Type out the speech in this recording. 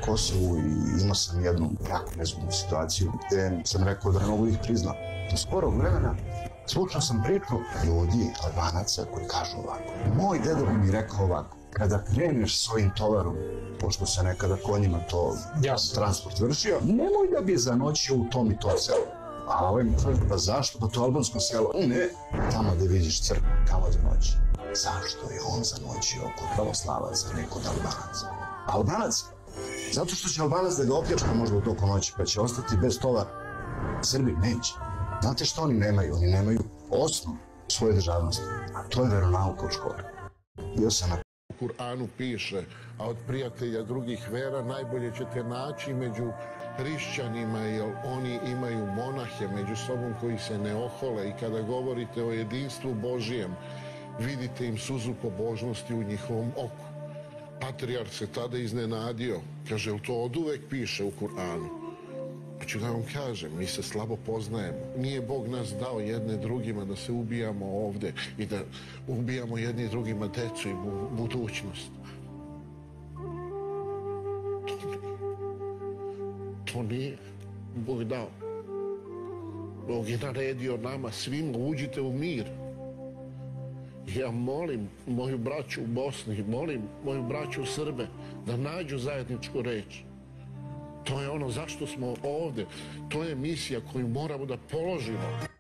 Kosovu i imao sam jednu jako nezgodnu situaciju gde sam rekao da ne mogu ih priznam. Do skorog vremena slušao sam priču ljudi, Albanaca, koji kažu ovako. Moj dedo mi rekao ovako, kada kreneš svojim tovarom, pošto se nekada konjima to transport vršio, nemoj da bi zanoćio u tom i tom selu. A ovaj mi kaže, pa zašto? Pa to albansko selo. Ne, tamo gde vidiš crkvu, tamo zanoći. Zašto je on zanoćio kod pravoslavaca, ne kod Albanaca? Albanac? Zato što će Albanac da ga opljačka možda u toku noći, pa će ostati bez tovara. Srbi neće. Znate što oni nemaju? Oni nemaju osnov svoje državnosti, a to je veronauka u školi. Bio sam na U Kur'anu piše, a od prijatelja drugih vera najbolje ćete naći među hrišćanima, jer oni imaju monahe među sobom koji se ne ohole i kada govorite o jedinstvu Božijem, vidite im suzu pobožnosti u njihovom oku. Patrijarh se tada iznenadio, kaže, to od uvek piše u Kur'anu. Hoću da vam kažem, mi se slabo poznajemo. Nije Bog nas dao jedne drugima da se ubijamo ovde i da ubijamo jedni drugima decu i budućnost. To nije Bog dao. Bog je naredio nama svima, uđite u mir. Ja molim moju braću u Bosni, molim moju braću u Srbe da nađu zajedničku reč. To je ono zašto smo ovde. To je misija koju moramo da položimo.